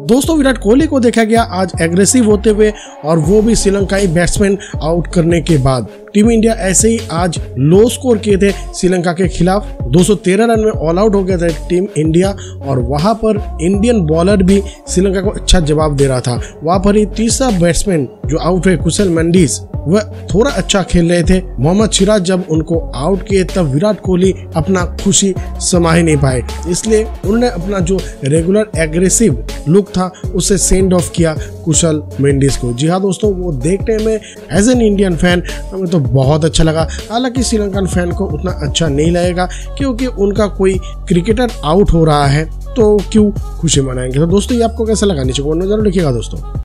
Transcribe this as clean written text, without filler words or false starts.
दोस्तों विराट कोहली को देखा गया आज एग्रेसिव होते हुए और वो भी श्रीलंकाई बैट्समैन आउट करने के बाद। टीम इंडिया ऐसे ही आज लो स्कोर किए थे श्रीलंका के खिलाफ। 213 रन में ऑल आउट हो गया था टीम इंडिया और वहां पर इंडियन बॉलर भी श्रीलंका को अच्छा जवाब दे रहा था। वहां पर ही तीसरा बैट्समैन जो आउट हुए कुशल मेंडिस, वह थोड़ा अच्छा खेल रहे थे। मोहम्मद सिराज जब उनको आउट किए तब विराट कोहली अपना खुशी समा ही नहीं पाए, इसलिए उन्होंने अपना जो रेगुलर एग्रेसिव लुक था उसे सेंड ऑफ किया कुशल मेंडिस को। जी हाँ दोस्तों, वो देखने में एज एन इंडियन फैन हमें तो बहुत अच्छा लगा। हालांकि श्रीलंकन फैन को उतना अच्छा नहीं लगेगा क्योंकि उनका कोई क्रिकेटर आउट हो रहा है तो क्यों खुशी मनाएंगे। तो दोस्तों ये आपको कैसा लगा नीचे कमेंट में जरूर लिखिएगा दोस्तों।